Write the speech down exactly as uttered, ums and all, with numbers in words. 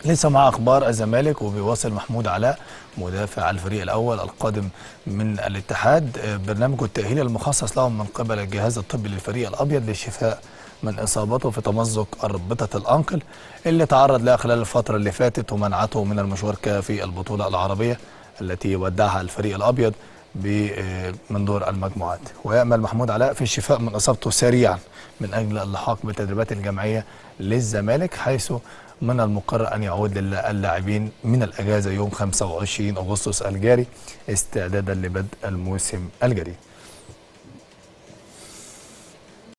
لسه مع اخبار الزمالك، وبيواصل محمود علاء مدافع الفريق الاول القادم من الاتحاد برنامجه التاهيلي المخصص لهم من قبل الجهاز الطبي للفريق الابيض للشفاء من اصابته في تمزق ربطه الانكل اللي تعرض لها خلال الفتره اللي فاتت، ومنعته من المشاركه في البطوله العربيه التي ودعها الفريق الابيض من دور المجموعات. ويأمل محمود علاء في الشفاء من اصابته سريعا من اجل اللحاق بالتدريبات الجماعيه للزمالك، حيث من المقرر أن يعود اللاعبين من الأجازة يوم خمسة وعشرين أغسطس الجاري استعدادا لبدء الموسم الجديد.